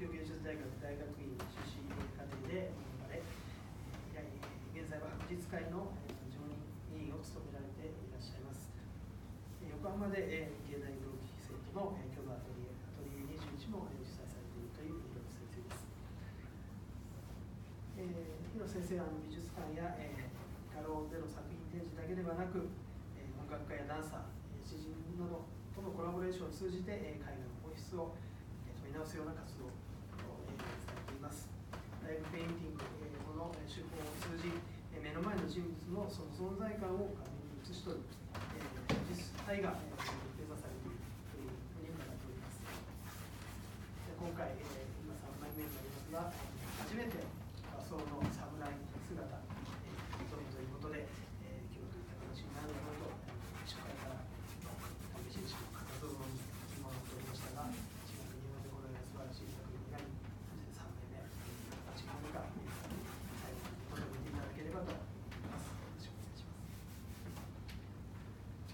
京芸術大学大学院修士課程で学ばれ、現在は博術会の常任委員を務められていらっしゃいます。横浜で芸大同期生との共同アトリエ21も主催されているという広瀬先生です。広瀬先生は美術館や画廊での作品展示だけではなく、音楽家やダンサー、詩人などとのコラボレーションを通じて絵画の本質を問い直すような活動をされています。ライブペインティングこの手法を通じ、目の前の人物のその存在感を画面に映し取る実体が目指されているというふうに伺っております。今回、今3枚目になりますが、初めて和装の侍